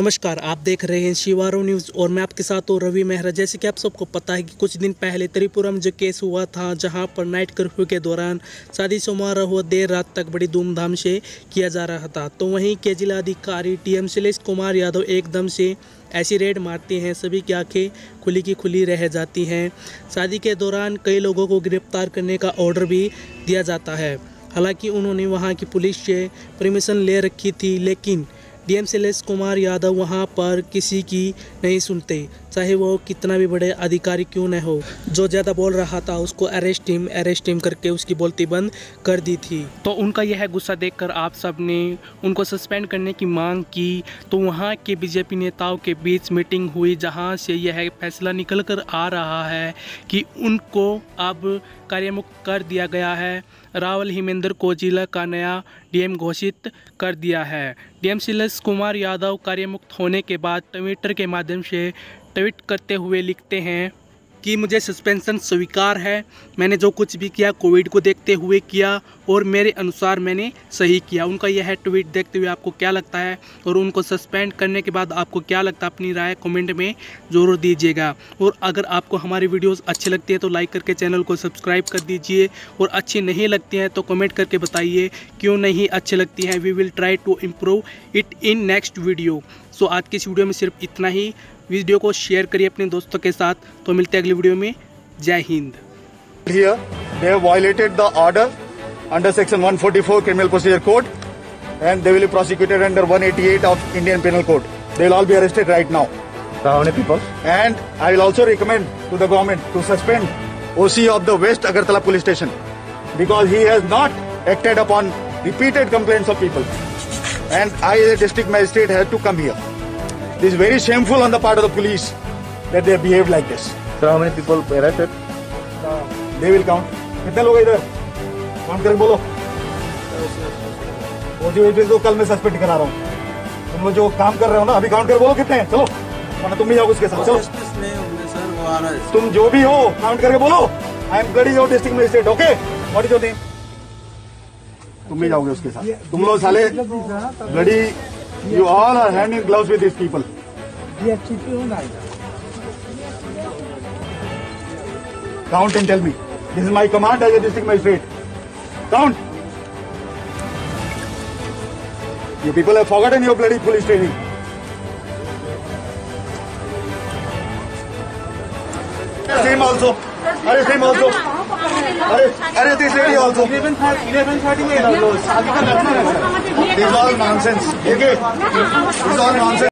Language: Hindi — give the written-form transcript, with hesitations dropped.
नमस्कार, आप देख रहे हैं शिवारो न्यूज़ और मैं आपके साथ हूँ रवि मेहरा। जैसे कि आप सबको पता है कि कुछ दिन पहले त्रिपुरा में जो केस हुआ था, जहां पर नाइट कर्फ्यू के दौरान शादी समारोह देर रात तक बड़ी धूमधाम से किया जा रहा था, तो वहीं के जिलाधिकारी टीएम शैलेश कुमार यादव एकदम से ऐसी रेड मारते हैं, सभी की आंखें खुली की खुली रह जाती हैं। शादी के दौरान कई लोगों को गिरफ्तार करने का ऑर्डर भी दिया जाता है। हालांकि उन्होंने वहां की पुलिस से परमिशन ले रखी थी, लेकिन डीएम शैलेश कुमार यादव वहां पर किसी की नहीं सुनते, चाहे वो कितना भी बड़े अधिकारी क्यों न हो। जो ज़्यादा बोल रहा था उसको अरेस्ट टीम करके उसकी बोलती बंद कर दी थी। तो उनका यह गुस्सा देखकर आप सब ने उनको सस्पेंड करने की मांग की। तो वहां के बीजेपी नेताओं के बीच मीटिंग हुई, जहां से यह फैसला निकल कर आ रहा है कि उनको अब कार्यमुक्त कर दिया गया है। रावल हिमेंद्र को जिला का नया डीएम घोषित कर दिया है। डीएम शैलेश कुमार यादव कार्यमुक्त होने के बाद ट्विटर के माध्यम से ट्वीट करते हुए लिखते हैं कि मुझे सस्पेंशन स्वीकार है। मैंने जो कुछ भी किया कोविड को देखते हुए किया और मेरे अनुसार मैंने सही किया। उनका यह ट्वीट देखते हुए आपको क्या लगता है और उनको सस्पेंड करने के बाद आपको क्या लगता है, अपनी राय कमेंट में ज़रूर दीजिएगा। और अगर आपको हमारी वीडियोस अच्छी लगती है तो लाइक करके चैनल को सब्सक्राइब कर दीजिए, और अच्छी नहीं लगती हैं तो कमेंट करके बताइए क्यों नहीं अच्छी लगती हैं। We will try to improve it in next video. So आज की इस वीडियो में सिर्फ इतना ही। वीडियो को शेयर करिए अपने दोस्तों के साथ। तो मिलते हैं अगली वीडियो में। जय Hind. Here they have violated the order under section 144 Criminal Procedure Code, and they will be prosecuted under 188 of Indian Penal Code. They will all be arrested right now. How many people? And I will also recommend to the government to suspend OC of the West Agartala Police Station, because he has not acted upon repeated complaints of people, and I as a district magistrate had to come here. This is very shameful on the part of the police that they have behaved like this. Sir, how many people arrested? They will count. कितने लोग इधर काउंट करके बोलो। OC को कल मैं सस्पेंड करा रहा हूँ। तुम लोग जो काम कर रहे हो ना, अभी काउंट कर बोलो कितने हैं। चलो, वरना तुम भी जाओ उसके साथ। चलो, तुम जो भी हो काउंट करके बोलो। I am bloody your district magistrate. Okay, what is your name? तुम भी जाओगे उसके साथ। तुम लोग साले bloody, you all are hand in gloves with these people. Count and tell me. This is my command as a district magistrate. Count. You people have forgotten your bloody police training. Same also. Are same also. Are this lady also. 11:30 में This is all nonsense. Okay. This is all nonsense.